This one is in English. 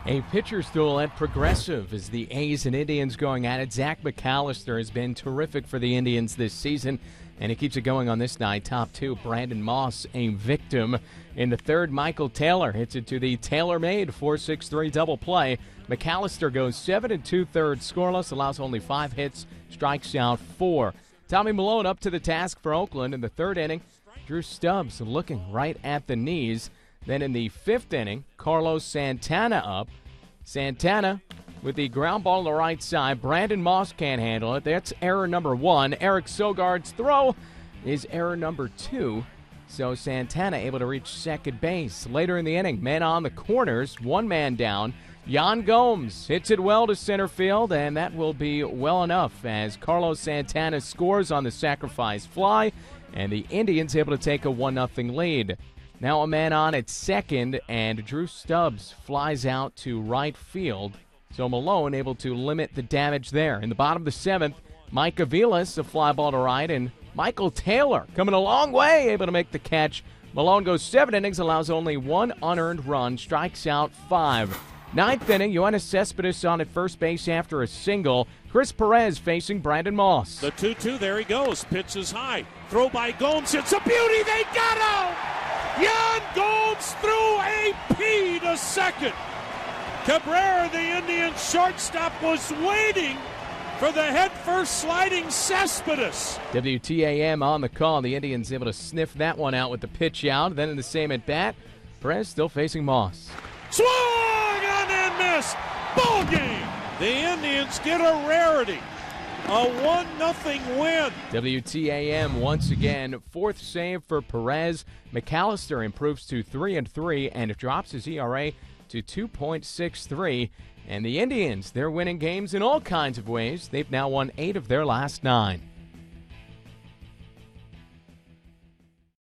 A pitcher's duel at Progressive as the A's and Indians going at it. Zach McAllister has been terrific for the Indians this season, and he keeps it going on this night. Top two, Brandon Moss, a victim. In the third, Michael Taylor hits it to the tailor-made 4-6-3 double play. McAllister goes 7 2/3 scoreless, allows only 5 hits, strikes out 4. Tommy Milone up to the task for Oakland in the third inning. Drew Stubbs looking right at the knees. Then in the fifth inning, Carlos Santana up. Santana with the ground ball on the right side. Brandon Moss can't handle it. That's error number 1. Eric Sogard's throw is error number 2. So Santana able to reach second base. Later in the inning, men on the corners, one man down. Yan Gomes hits it well to center field, and that will be well enough as Carlos Santana scores on the sacrifice fly, and the Indians able to take a 1-0 lead. Now a man on at second, and Drew Stubbs flies out to right field. So Milone able to limit the damage there. In the bottom of the 7th, Mike Aviles, a fly ball to right, and Michael Taylor coming a long way, able to make the catch. Milone goes 7 innings, allows only 1 unearned run, strikes out 5. Ninth inning, Yoenis Cespedes on at first base after a single. Chris Perez facing Brandon Moss. The 2-2, there he goes. Pitch is high. Throw by Gomes. It's a beauty. They got him! Yan Gomes threw a P to second. Cabrera, the Indian shortstop, was waiting for the head-first sliding Cespedes. WTAM on the call. The Indians able to sniff that one out with the pitch out. Then in the same at-bat, Perez still facing Moss. Swung on and missed. Ball game. The Indians get a rarity. A 1-0 win. WTAM once again, 4th save for Perez. McAllister improves to 3-3 and drops his ERA to 2.63. And the Indians, they're winning games in all kinds of ways. They've now won 8 of their last 9.